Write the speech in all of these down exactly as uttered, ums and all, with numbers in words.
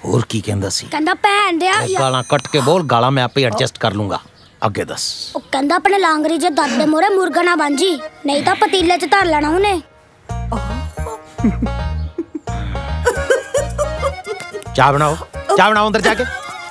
और की कहंदा सी? कहंदा भैन दिया गालां कट के बोल, गालां मैं आपे एडजस्ट कर लूंगा। अगे दस। ओ कहंदा अपने लांगरी जे दादे मोरे मुर्गा ना बांझी, नहीं तो पतीले च धर लेना उन्हें। चाह बनाओ, चाह बनाओ अंदर जाके।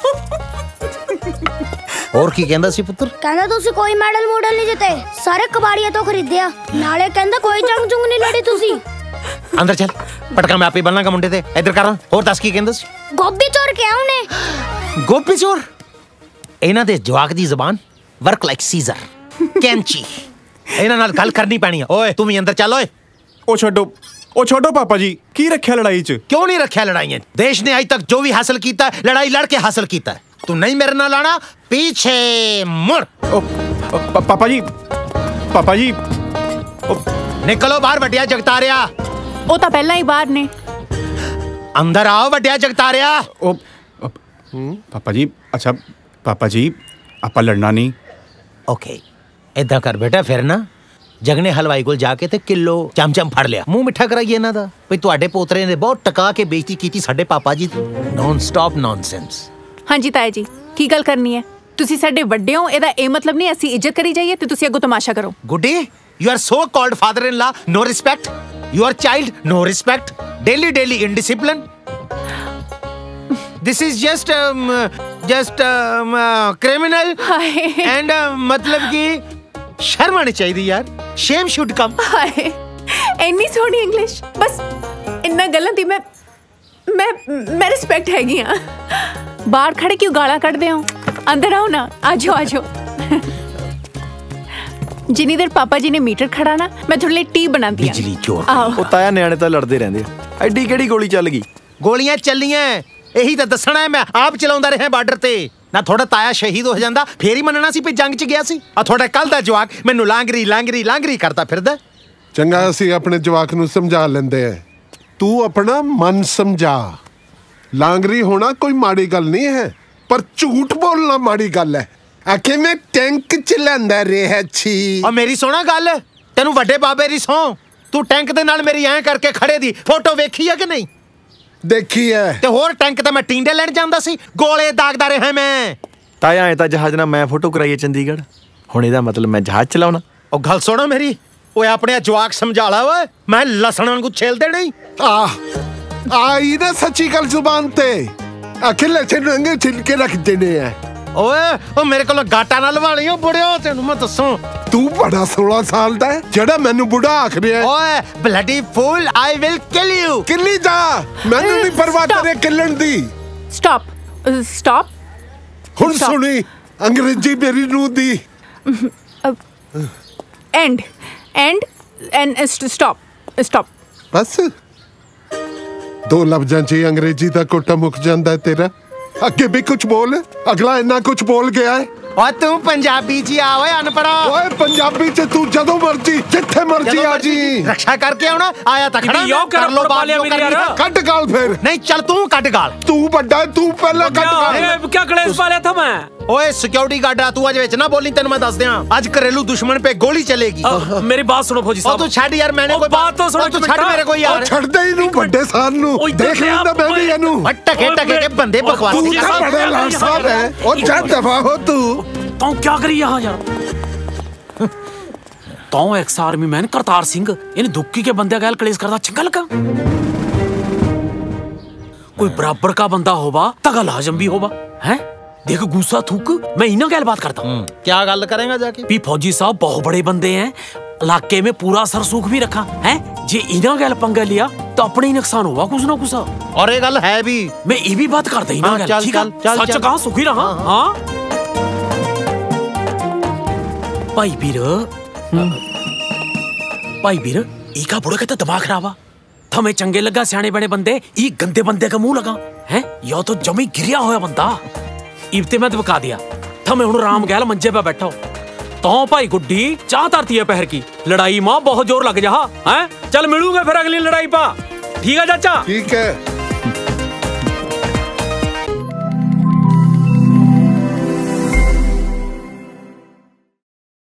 और की कहंदा सी पुत्र? कहंदा तुसी कोई मेडल मॉडल नहीं जिते, सारे कबाड़िया तो खरीदिया, नाले कहंदा कोई जंग जुंग नहीं लड़ी तुसी। अंदर चल, पटका मैं आपे बनना मुंडे ते। इधर कर और दस की कहंदा सी? गोभी चोर क्या उन्हें? गोभी चोर? इन्हां दे जवाक दी ज़बान वर्क लाइक सीजर, कैंची। इन्हां नाल गल करनी पैनी है। ओए तू भी अंदर चल। ओए ओ छोड़ो, ओ छोड़ो पापा जी, की रखिया लड़ाई च? क्यों नहीं रखिया लड़ाइयां? देश ने आज तक जो भी हासिल कीता है, लड़ाई लड़के हासिल कीता है। तू नहीं मेरे नाल आना, पीछे मुड़। ओ, ओ पा, पापा जी, पापा जी ओ, निकलो बाहर वड्डिया जगतारिया। ओ तां पहला ही बाहर ने। अंदर आओ वड्डिया जगतारिया। ओ, ओ पापा जी, अच्छा पापा जी आपा लड़ना नहीं। ओके इदा कर बेटा, फिर ना जगने हलवाई कोल जाके ते किलो चमचम फड़ लिया, मुंह मिठा कराइए इन्हां दा। भई तुहाडे पोतरे ने बहुत टका के बेइज्जती कीती साडे पापा जी दी। Non stop nonsense. हाँ जी ताया जी, की गल करनी है? तुसी साडे वड्डे हो, एदा ए मतलब नहीं असी इज्जत करी जाइए ते तुसी अगो तमाशा करो। Guddi, you are so called father in law, no respect. You are child, no respect. Daily daily indiscipline. This is just just criminal and मतलब कि शर्म आनी चाहिए यार। Shem should come. हाय इन्नी सोहनी इंग्लिश, बस इन्ना गल्लां दी मैं मैं मैं रिस्पेक्ट हैगी हां। बाहर खड़े क्यों गाला कढ़दे हो? अंदर आओ ना, आजो आजो। जिन्नी देर पापा जी ने मीटर खड़ा ना, मैं थोड़ी टी बना दी। बिजली चोर। ओ ताया न्याणे तां लड़दे रहंदे आ, एडी केड़ी गोली चल गई? गोलियां चलियां, यही तो दसना है। मैं आप चलाउंदा रहा बार्डर ते ना, थोड़ा ताया शहीद हो जांदा फेर ही मनना सी, जंग च गया सी। आ थोड़ा कल दा जवाक मैनू लांगरी लांगरी लांगरी करता फिरदा। चंगा असी अपने जवाक नू समझा लेंदे हैं, तू अपना मन समझा। लांगरी होना कोई माड़ी गल नहीं है, पर झूठ बोलना माड़ी गल है। आखे मैं टैंक चलांदा रहा छी। और मेरी सोना गल, तेनू वड्डे बाबे दी सौं, तू टैंक दे नाल मेरी ऐ करके खड़े दी फोटो वेखी है कि नहीं? देखी है। ते होर टैंक ते मैं टींडे लैण जांदा सी, गोले दागदा रहा मैं। ताया ऐ तां जहाज ना मैं फोटो कराई चंडीगढ़, हुण इहदा मतलब मैं जहाज चलाउणा? ओ गल सुनो मेरी, ओए अपने जवाक समझा ला। ओए मैं लसण वांगू छेलदे नहीं। आ आई ना सच्ची गल जुबान ते, आखे लसण वांगू छिलके रख देने हैं। ओए ओ मेरे कोल गाटा ना लवा लियो बुढ़ियो, तेनू मैं दस्सूं। तू बड़ा सोलह साल दा है जेड़ा मैनू बुढ़ा आख रहा है। ओए bloody fool, I will kill you. किल्ली जा, मैनू नहीं परवाह तेरे किल्लन दी। Stop stop. हुण सुनी अंग्रेजी मेरी नूं दी। And and and stop stop. बस दो लफ्जां च अंग्रेजी दा कोटा मुक जांदा है तेरा। अगे भी कुछ बोल, अगला इन्ना कुछ बोल गया है। और तू पंजाबी जी आ, ओए अनपढ़ा। ओए पंजाबी च तू जदों मर्जी जिथे मर्जी आ जी। रक्षा करके आना, आया ता खड़ा कर लो बात करनी। कट गाल फिर। नहीं चल तू कट गाल। तू बड़ा है, तू पहला कट गाल। क्या कलेश पालिया था मैं? ओए सिक्योरिटी गार्ड आ, तू अज विच ना बोली, तेन मैं दस दियां अज घरेलू दुश्मन पे गोली चलेगी। आ, मेरी बात सुनो फौजी साहब। तू छड़ यार, मैंने कोई बात तो सुनो। तू छड़ मेरे को यार। छड़ दे इनु बड़े सान नु, देख लेंदा मैं भी इनु। टके टके के बंदे बकवास। तू तो बड़ा लाड साहब है, ओ जा दफा हो तू। तू क्या करी यहाँ यार? तू ex army man Kartar Singh इन दुक्की के बंदे गैल कलेश करदा चंगा लगा? कोई बराबर का बंदा होवा तगल हजम भी होवा हैं? देख गुस्सा थूक, मैं इना गैल बात करता हूँ। क्या गल करेंगे जाके? भी फौजी साहब बहुत बड़े बंदे हैं, इलाके में पूरा सरसूख भी रखा है। जे इना गैल पंगा लिया तो अपने ही नुकसान हुआ कुछ ना कुछ। और ये गल है भी, मैं ये भी बात करता इना गैल। ठीक है, सच कहा सुखी रहा। हाँ भाई बीर, भाई बीर इका बुढ़े का तो दिमाग खराब। थमे चंगे लगा सियाने बड़े बंदे, ई गंदे बंदे का मुंह लगा है। या तो जमी गिरिया होया बंदा। इब्ते मैं बका दिया, थमे हुण राम गैल मंजे पे बैठो। तो भाई गुड्डी चाह तरती है पहर की लड़ाई मां बहुत जोर लग जा है। चल मिलूंगे फिर अगली लड़ाई पा। ठीक है चाचा? ठीक है।